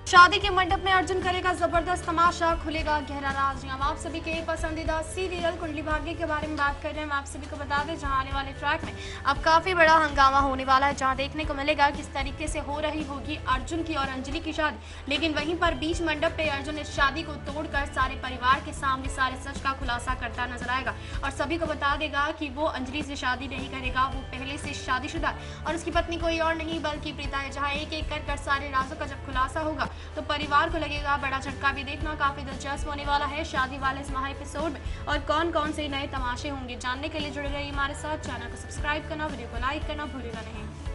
शादी के मंडप में अर्जुन करेगा जबरदस्त तमाशा, खुलेगा गहरा राज। हम आप सभी के पसंदीदा सीरियल कुंडली भाग्य के बारे में बात कर रहे हैं। मैं आप सभी को बता दें जहां आने वाले ट्रैक में अब काफी बड़ा हंगामा होने वाला है, जहां देखने को मिलेगा किस तरीके से हो रही होगी अर्जुन की और अंजलि की शादी। लेकिन वहीं पर बीच मंडप पे अर्जुन इस शादी को तोड़कर सारे परिवार के सामने सारे सच का खुलासा करता नजर आएगा और सभी को बता देगा कि वो अंजलि से शादी नहीं करेगा, वो पहले से शादीशुदा और उसकी पत्नी कोई और नहीं बल्कि प्रीता है। जहाँ एक एक कर सारे राजों का जब खुलासा होगा तो परिवार को लगेगा बड़ा झटका। भी देखना काफी दिलचस्प होने वाला है शादी वाले इस महा एपिसोड में और कौन कौन से नए तमाशे होंगे। जानने के लिए जुड़े रहिए हमारे साथ। चैनल को सब्सक्राइब करना, वीडियो को लाइक करना भूलेगा नहीं।